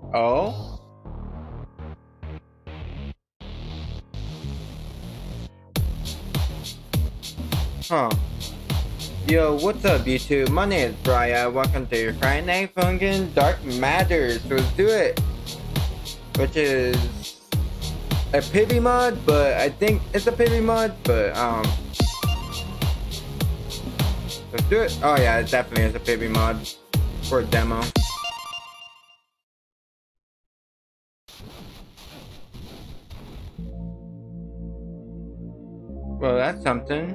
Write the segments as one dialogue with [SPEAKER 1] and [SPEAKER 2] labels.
[SPEAKER 1] Oh? Huh. Yo, what's up YouTube? My name is Bryai. Welcome to your Friday Night Funkin' Dark Matters. So let's do it. Which is a Pibby mod, but I think it's a Pibby mod, but let's do it. Oh yeah, it definitely is a Pibby mod for a demo. Well, that's something.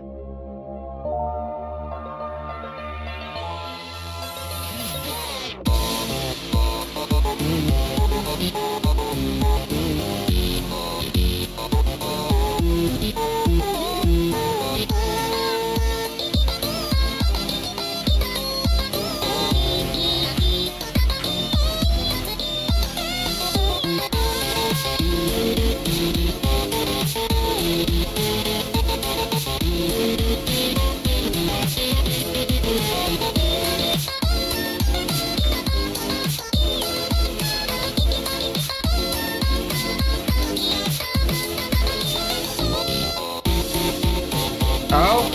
[SPEAKER 1] Oh.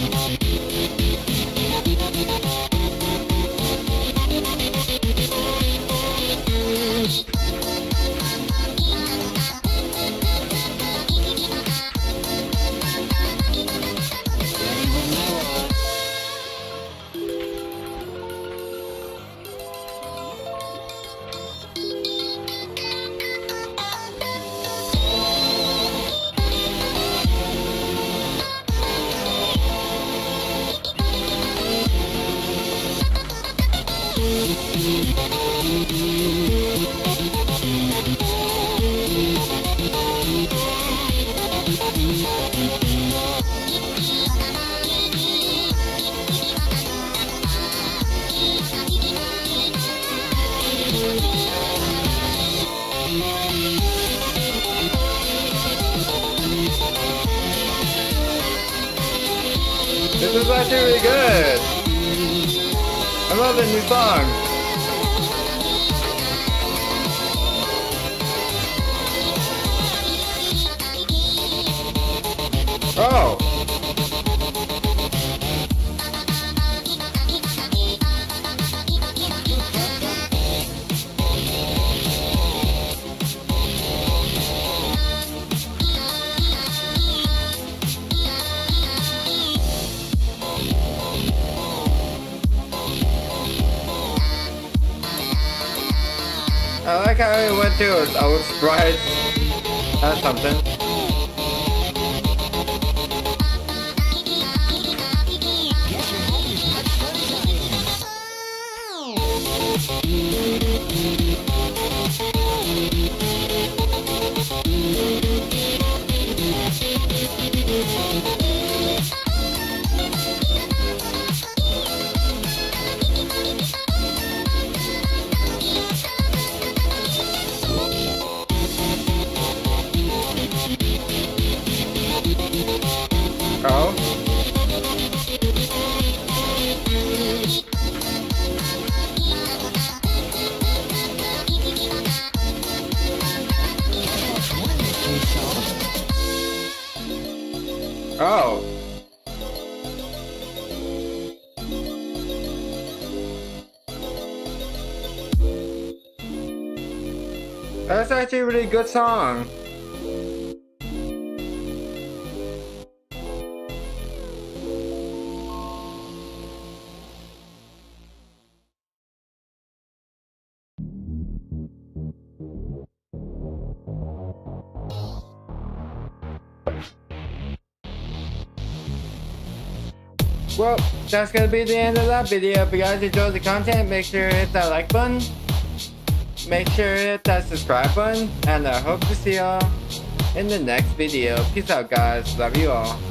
[SPEAKER 1] This is actually really good. I love the new song. Oh. I like how it went to its own sprites. That's something. Oh. Oh. That's actually a really good song. Well, that's gonna be the end of that video. If you guys enjoyed the content, make sure to hit that like button. Make sure to hit that subscribe button. And I hope to see y'all in the next video. Peace out, guys. Love you all.